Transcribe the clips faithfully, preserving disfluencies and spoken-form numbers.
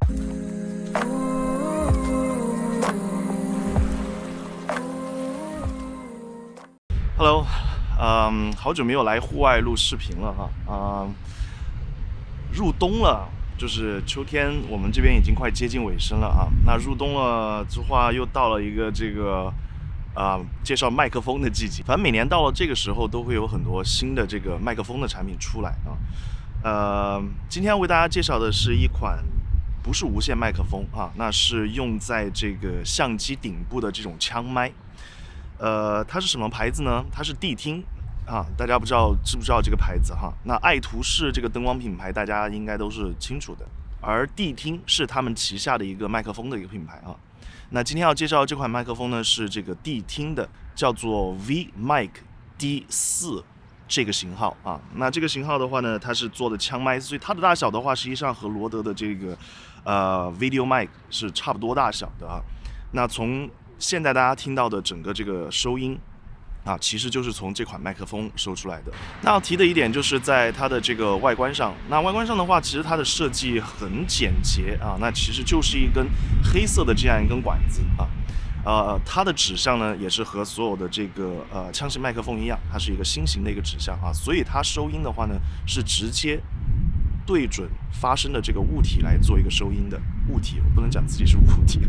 Hello， 嗯，好久没有来户外录视频了哈，嗯，入冬了，就是秋天，我们这边已经快接近尾声了啊。那入冬了之后，又到了一个这个啊、呃、介绍麦克风的季节。反正每年到了这个时候，都会有很多新的这个麦克风的产品出来啊。呃，今天要为大家介绍的是一款不是无线麦克风啊，那是用在这个相机顶部的这种枪麦。呃，它是什么牌子呢？它是谛听啊，大家不知道知不知道这个牌子哈？那爱图仕这个灯光品牌，大家应该都是清楚的。而谛听是他们旗下的一个麦克风的一个品牌啊。那今天要介绍这款麦克风呢，是这个谛听的，叫做 V-Mic D 四 这个型号啊。那这个型号的话呢，它是做的枪麦，所以它的大小的话，实际上和罗德的这个呃 Video Mic 是差不多大小的啊。那从现在大家听到的整个这个收音啊，其实就是从这款麦克风收出来的。那要提的一点就是在它的这个外观上，那外观上的话，其实它的设计很简洁啊，那其实就是一根黑色的这样一根管子啊，呃，它的指向呢也是和所有的这个呃枪型麦克风一样，它是一个心形的一个指向啊，所以它收音的话呢是直接对准发声的这个物体来做一个收音的物体，我不能讲自己是物体。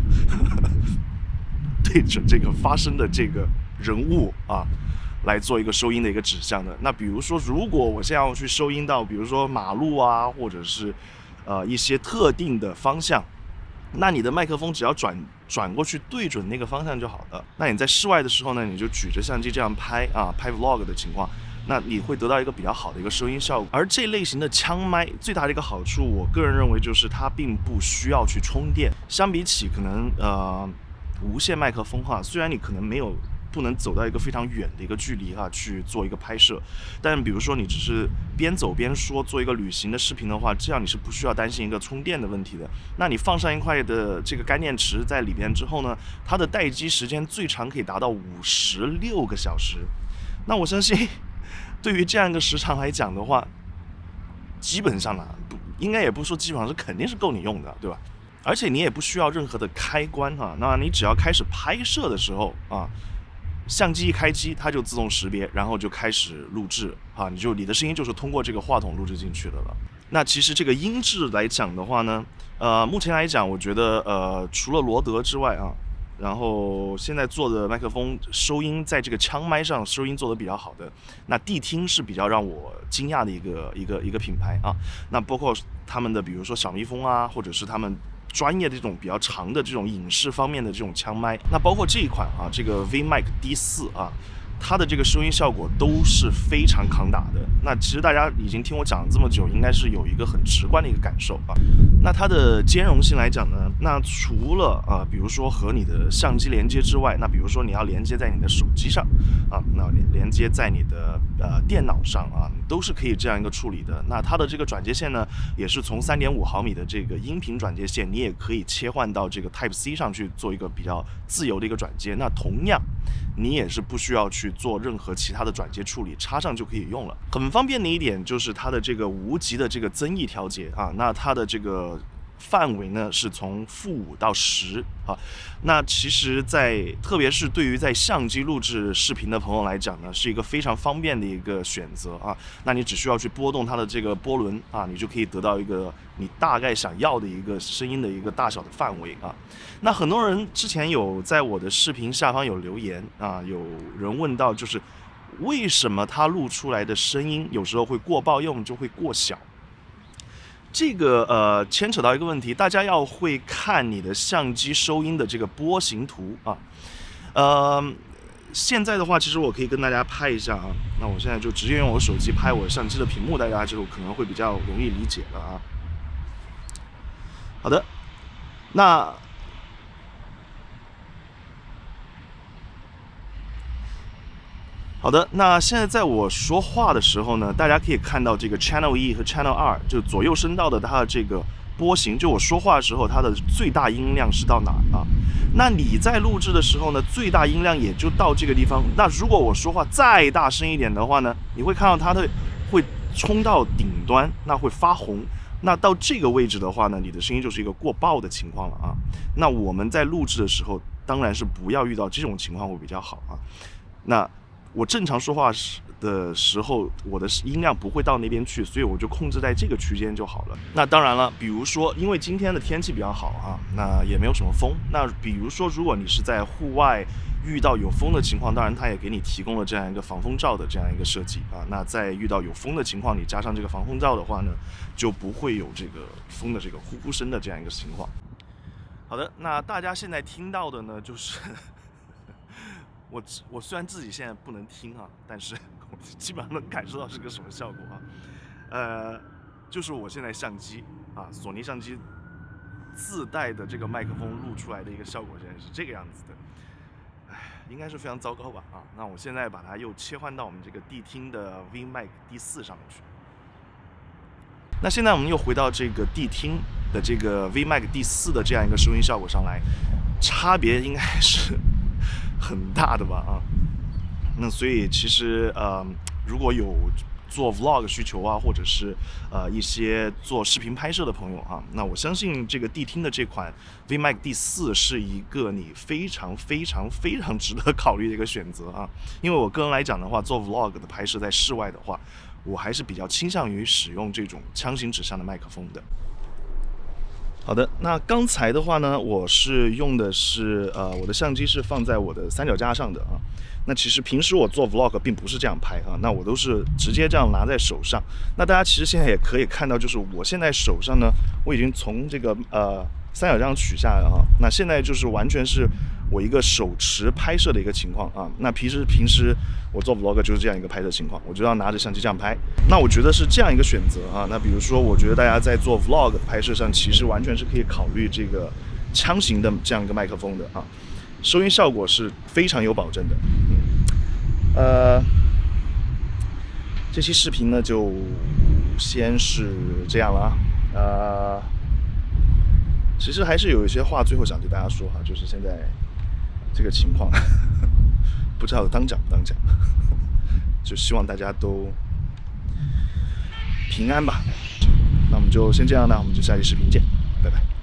对准这个发声的这个人物啊，来做一个收音的一个指向的。那比如说，如果我现在要去收音到，比如说马路啊，或者是呃一些特定的方向，那你的麦克风只要转转过去对准那个方向就好了。那你在室外的时候呢，你就举着相机这样拍啊，拍 vlog 的情况，那你会得到一个比较好的一个收音效果。而这类型的枪麦最大的一个好处，我个人认为就是它并不需要去充电，相比起可能呃。无线麦克风哈，虽然你可能没有不能走到一个非常远的一个距离哈去做一个拍摄，但比如说你只是边走边说做一个旅行的视频的话，这样你是不需要担心一个充电的问题的。那你放上一块的这个干电池在里边之后呢，它的待机时间最长可以达到五十六个小时。那我相信，对于这样一个时长来讲的话，基本上呢，不应该也不说基本上是肯定是够你用的，对吧？而且你也不需要任何的开关啊，那你只要开始拍摄的时候啊，相机一开机，它就自动识别，然后就开始录制啊，你就你的声音就是通过这个话筒录制进去的了。那其实这个音质来讲的话呢，呃，目前来讲，我觉得呃，除了罗德之外啊，然后现在做的麦克风收音在这个枪麦上收音做得比较好的，那谛听是比较让我惊讶的一个一个一个品牌啊。那包括他们的比如说小蜜蜂啊，或者是他们专业的这种比较长的这种影视方面的这种枪麦，那包括这一款啊，这个 V-Mic D 四 啊，它的这个收音效果都是非常抗打的。那其实大家已经听我讲了这么久，应该是有一个很直观的一个感受啊。那它的兼容性来讲呢，那除了啊，比如说和你的相机连接之外，那比如说你要连接在你的手机上啊，那连连接在你的呃电脑上啊，都是可以这样一个处理的。那它的这个转接线呢，也是从 三点五毫米的这个音频转接线，你也可以切换到这个 Type C 上去做一个比较自由的一个转接。那同样，你也是不需要去做任何其他的转接处理，插上就可以用了。很方便的一点就是它的这个无极的这个增益调节啊，那它的这个范围呢是从负五到十啊。那其实在，在特别是对于在相机录制视频的朋友来讲呢，是一个非常方便的一个选择啊。那你只需要去拨动它的这个波轮啊，你就可以得到一个你大概想要的一个声音的一个大小的范围啊。那很多人之前有在我的视频下方有留言啊，有人问到就是为什么它录出来的声音有时候会过爆用，就会过小。这个呃牵扯到一个问题，大家要会看你的相机收音的这个波形图啊。呃，现在的话，其实我可以跟大家拍一下啊。那我现在就直接用我手机拍我相机的屏幕，大家就可能会比较容易理解了啊。好的，那好的，那现在在我说话的时候呢，大家可以看到这个 Channel 一和 Channel 二，就左右声道的它的这个波形，就我说话的时候，它的最大音量是到哪啊？那你在录制的时候呢，最大音量也就到这个地方。那如果我说话再大声一点的话呢，你会看到它的会冲到顶端，那会发红。 那到这个位置的话呢，你的声音就是一个过爆的情况了啊。那我们在录制的时候，当然是不要遇到这种情况会比较好啊。那我正常说话时的时候，我的音量不会到那边去，所以我就控制在这个区间就好了。那当然了，比如说，因为今天的天气比较好啊，那也没有什么风。那比如说，如果你是在户外遇到有风的情况，当然它也给你提供了这样一个防风罩的这样一个设计啊。那在遇到有风的情况，你加上这个防风罩的话呢，就不会有这个风的这个呼呼声的这样一个情况。好的，那大家现在听到的呢，就是我我虽然自己现在不能听啊，但是我基本上能感受到是个什么效果啊。呃，就是我现在相机啊，索尼相机自带的这个麦克风录出来的一个效果，现在是这个样子的。唉，应该是非常糟糕吧啊。那我现在把它又切换到我们这个谛听的 V Mic D 四上面去。那现在我们又回到这个谛听的这个 V Mic D 四的这样一个收音效果上来，差别应该是很大的吧啊。那所以其实呃，如果有做 vlog 需求啊，或者是呃一些做视频拍摄的朋友啊，那我相信这个谛听的这款 V Mic D 四是一个你非常非常非常值得考虑的一个选择啊。因为我个人来讲的话，做 vlog 的拍摄在室外的话，我还是比较倾向于使用这种枪形指向的麦克风的。好的，那刚才的话呢，我是用的是呃，我的相机是放在我的三脚架上的啊。那其实平时我做 vlog 并不是这样拍啊，那我都是直接这样拿在手上。那大家其实现在也可以看到，就是我现在手上呢，我已经从这个呃三脚架取下来了啊。那现在就是完全是我一个手持拍摄的一个情况啊。那平时平时我做 vlog 就是这样一个拍摄情况，我就要拿着相机这样拍。那我觉得是这样一个选择啊。那比如说，我觉得大家在做 vlog 的拍摄上，其实完全是可以考虑这个枪型的这样一个麦克风的啊。收音效果是非常有保证的。嗯，呃，这期视频呢就先是这样了啊。呃，其实还是有一些话最后想对大家说哈，就是现在这个情况，不知道当讲不当讲，就希望大家都平安吧。那我们就先这样，那我们就下期视频见，拜拜。